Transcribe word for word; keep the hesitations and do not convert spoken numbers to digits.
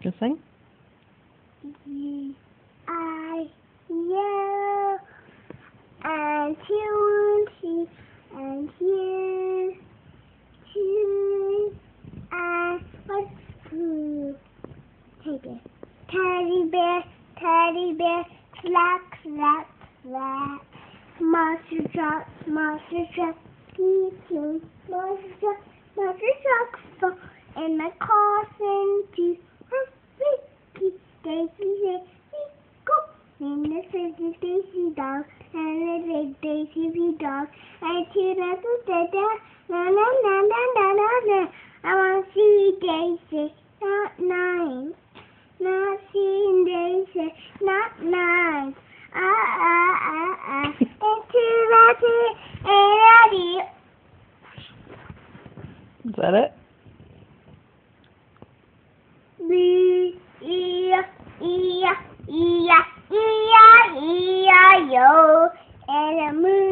You sing? G I yellow and two T and here two and what's two? Take it. Teddy bear, teddy bear, slap, slap, slap. Monster truck, monster truck, eating. Monster truck, monster truck, fall in the coffin to Ricky. Daisy said, go. And the little Daisy dog, and the big Daisy dog, and two little da na na na na na na na. I want to see Daisy, not nine. Not seeing Daisy, not nine. Ah ah ah ah. And two little and Eddie. Is that it? B E E E E E E yo, and a moon.